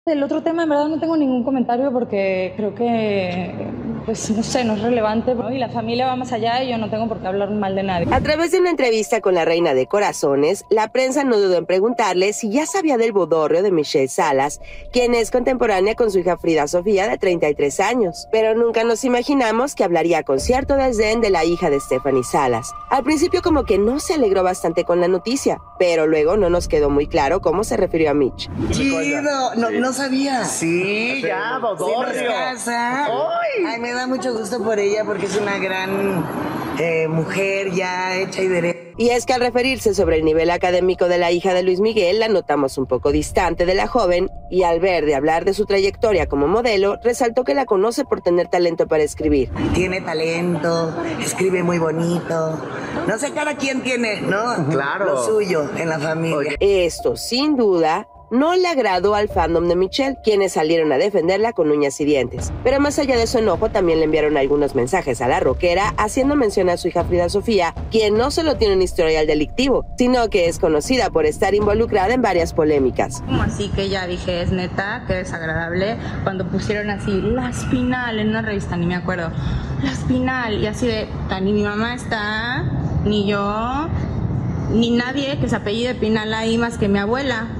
El otro tema, en verdad, no tengo ningún comentario porque creo que, pues, no sé, no es relevante, ¿no? Y la familia va más allá y yo no tengo por qué hablar mal de nadie. A través de una entrevista con la Reina de Corazones, la prensa no dudó en preguntarle si ya sabía del bodorrio de Michelle Salas, quien es contemporánea con su hija Frida Sofía, de 33 años. Pero nunca nos imaginamos que hablaría con cierto desdén de la hija de Stephanie Salas. Al principio como que no se alegró bastante con la noticia, pero luego no nos quedó muy claro cómo se refirió a Mitch. Chido, no sabía. Sí, ya, bodorrio. Ay, me da mucho gusto por ella porque es una gran mujer ya hecha y derecha. Y es que al referirse sobre el nivel académico de la hija de Luis Miguel, la notamos un poco distante de la joven, y al ver de hablar de su trayectoria como modelo, resaltó que la conoce por tener talento para escribir. Tiene talento, escribe muy bonito. No sé, cada quien tiene, ¿no? Claro. Lo suyo en la familia. Esto, sin duda, no le agradó al fandom de Michelle, quienes salieron a defenderla con uñas y dientes. Pero más allá de su enojo, también le enviaron algunos mensajes a la rockera, haciendo mención a su hija Frida Sofía, quien no solo tiene un historial delictivo, sino que es conocida por estar involucrada en varias polémicas. Como así que ya dije, es neta, qué desagradable, cuando pusieron así, La Spinal, en una revista, ni me acuerdo, La Spinal, y así de, ni mi mamá está, ni yo, ni nadie que se apellide Pinal ahí más que mi abuela.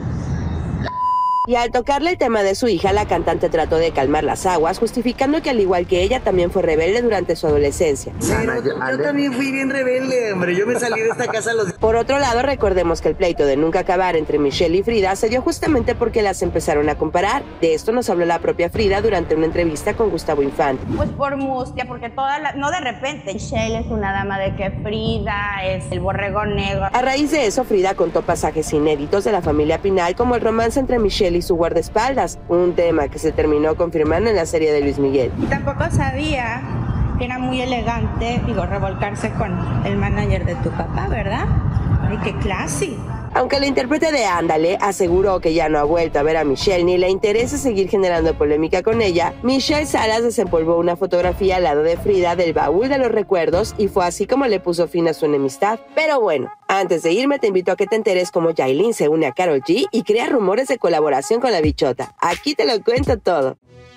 Y al tocarle el tema de su hija, la cantante trató de calmar las aguas, justificando que al igual que ella también fue rebelde durante su adolescencia. Pero yo también fui bien rebelde, hombre. Yo me salí de esta casa a los... Por otro lado, recordemos que el pleito de nunca acabar entre Michelle y Frida se dio justamente porque las empezaron a comparar. De esto nos habló la propia Frida durante una entrevista con Gustavo Infante. Pues por mustia, porque no de repente. Michelle es una dama de que Frida es el borregón negro. A raíz de eso, Frida contó pasajes inéditos de la familia Pinal, como el romance entre Michelle y su guardaespaldas, un tema que se terminó confirmando en la serie de Luis Miguel. Y tampoco sabía que era muy elegante, revolcarse con el manager de tu papá, ¿verdad? Ay, qué classy. Aunque la intérprete de Ándale aseguró que ya no ha vuelto a ver a Michelle ni le interesa seguir generando polémica con ella, Michelle Salas desempolvó una fotografía al lado de Frida del baúl de los recuerdos y fue así como le puso fin a su enemistad. Pero bueno, antes de irme te invito a que te enteres cómo Yailin se une a Karol G y crea rumores de colaboración con la bichota. Aquí te lo cuento todo.